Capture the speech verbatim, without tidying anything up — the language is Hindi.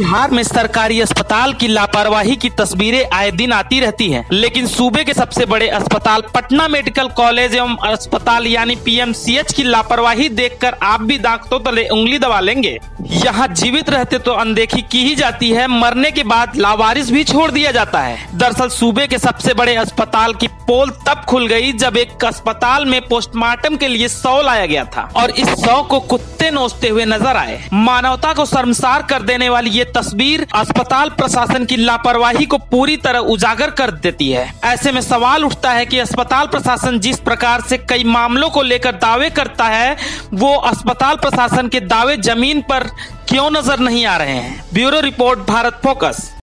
बिहार में सरकारी अस्पताल की लापरवाही की तस्वीरें आए दिन आती रहती हैं, लेकिन सूबे के सबसे बड़े अस्पताल पटना मेडिकल कॉलेज एवं अस्पताल यानी पीएमसीएच की लापरवाही देखकर आप भी दांतों तले उंगली दबा लेंगे। यहाँ जीवित रहते तो अनदेखी की ही जाती है, मरने के बाद लावारिस भी छोड़ दिया जाता है। दरअसल सूबे के सबसे बड़े अस्पताल की पोल तब खुल गई जब एक अस्पताल में पोस्टमार्टम के लिए शव लाया गया था और इस शव को कुत्ते नोचते हुए नजर आए। मानवता को शर्मसार कर देने वाली ये तस्वीर अस्पताल प्रशासन की लापरवाही को पूरी तरह उजागर कर देती है। ऐसे में सवाल उठता है कि अस्पताल प्रशासन जिस प्रकार से कई मामलों को लेकर दावे करता है, वो अस्पताल प्रशासन के दावे जमीन पर क्यों नजर नहीं आ रहे हैं। Bureau report, Bharat focus.